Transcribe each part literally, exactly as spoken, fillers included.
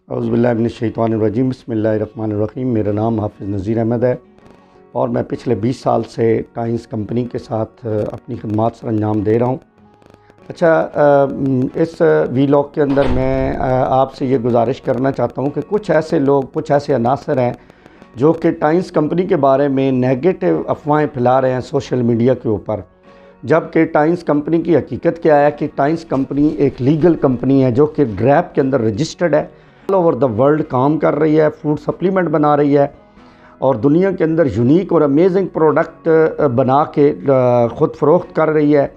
اعوذ باللہ من الشیطان الرجیم، بسم اللہ الرحمن الرحیم۔ میرا نام حافظ نذیر احمد ہے اور میں پچھلے بیس سال سے ٹائمز کمپنی کے ساتھ اپنی خدمات سر انجام دے رہا ہوں۔ اچھا، اس ویلاگ کے اندر میں آپ سے یہ گزارش کرنا چاہتا ہوں کہ کچھ ایسے لوگ، کچھ ایسے عناصر ہیں جو کہ ٹائمز کمپنی کے بارے میں نیگیٹو افواہیں پھیلا رہے ہیں سوشل میڈیا کے اوپر، جبکہ ٹائمز کمپنی کی حقیقت کیا ہے کہ ٹائمز کمپنی ایک لیگل کمپنی ہے جو کہ ڈریپ کے اندر رجسٹرڈ ہے، آل اوور دا ورلڈ کام کر رہی ہے، فوڈ سپلیمنٹ بنا رہی ہے اور دنیا کے اندر یونیک اور امیزنگ پروڈکٹ بنا کے خود فروخت کر رہی ہے۔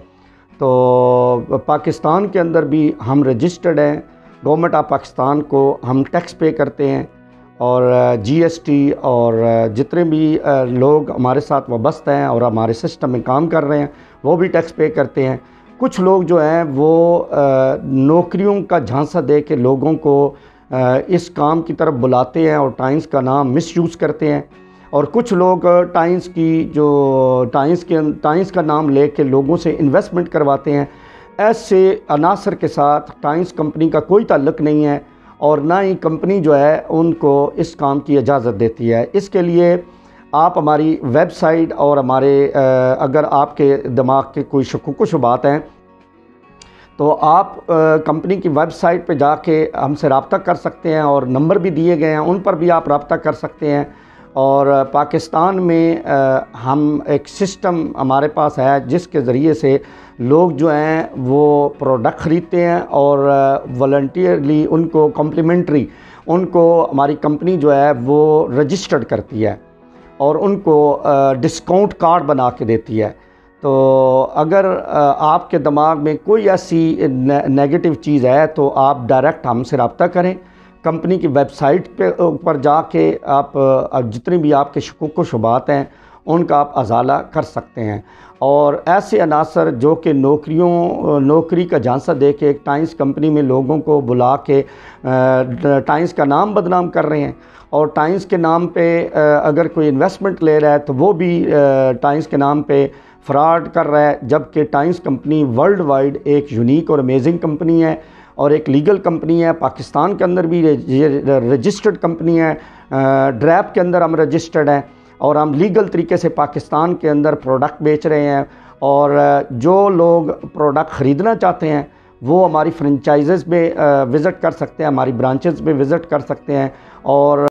تو پاکستان کے اندر بھی ہم رجسٹرڈ ہیں، گورنمنٹ آف پاکستان کو ہم ٹیکس پے کرتے ہیں اور جی ایس ٹی اور جتنے بھی لوگ ہمارے ساتھ وابستہ ہیں اور ہمارے سسٹم میں کام کر رہے ہیں وہ بھی ٹیکس پے کرتے ہیں۔ کچھ لوگ جو ہیں وہ نوکریوں کا جھانسا دے کے لوگوں کو اس کام کی طرف بلاتے ہیں اور ٹائمز کا نام مس یوز کرتے ہیں، اور کچھ لوگ ٹائمز کی جو ٹائمز کے ٹائمز کا نام لے کے لوگوں سے انویسٹمنٹ کرواتے ہیں۔ ایسے عناصر کے ساتھ ٹائمز کمپنی کا کوئی تعلق نہیں ہے اور نہ ہی کمپنی جو ہے ان کو اس کام کی اجازت دیتی ہے۔ اس کے لیے آپ ہماری ویب سائٹ اور ہمارے اگر آپ کے دماغ کے کوئی شکوک و شبہات ہیں تو آپ کمپنی کی ویب سائٹ پہ جا کے ہم سے رابطہ کر سکتے ہیں اور نمبر بھی دیے گئے ہیں، ان پر بھی آپ رابطہ کر سکتے ہیں۔ اور پاکستان میں ہم ایک سسٹم ہمارے پاس ہے جس کے ذریعے سے لوگ جو ہیں وہ پروڈکٹ خریدتے ہیں اور والنٹیئرلی ان کو کمپلیمنٹری ان کو ہماری کمپنی جو ہے وہ رجسٹرڈ کرتی ہے اور ان کو ڈسکاؤنٹ کارڈ بنا کے دیتی ہے۔ تو اگر آپ کے دماغ میں کوئی ایسی نیگیٹو چیز ہے تو آپ ڈائریکٹ ہم سے رابطہ کریں، کمپنی کی ویب سائٹ پہ اوپر جا کے آپ جتنے بھی آپ کے شکوک و شبہات ہیں ان کا آپ ازالہ کر سکتے ہیں۔ اور ایسے عناصر جو کہ نوکریوں نوکری کا جھانسا دے کے ایک ٹائمز کمپنی میں لوگوں کو بلا کے ٹائمز کا نام بدنام کر رہے ہیں اور ٹائمز کے نام پہ اگر کوئی انویسٹمنٹ لے رہا ہے تو وہ بھی ٹائمز کے نام پہ فراڈ کر رہا ہے، جبکہ ٹائمز کمپنی ورلڈ وائڈ ایک یونیک اور امیزنگ کمپنی ہے اور ایک لیگل کمپنی ہے۔ پاکستان کے اندر بھی رجسٹرڈ کمپنی ہے، ڈریپ کے اندر ہم رجسٹرڈ ہیں اور ہم لیگل طریقے سے پاکستان کے اندر پروڈکٹ بیچ رہے ہیں، اور جو لوگ پروڈکٹ خریدنا چاہتے ہیں وہ ہماری فرنچائزز میں وزٹ کر سکتے ہیں، ہماری برانچز میں وزٹ کر سکتے ہیں اور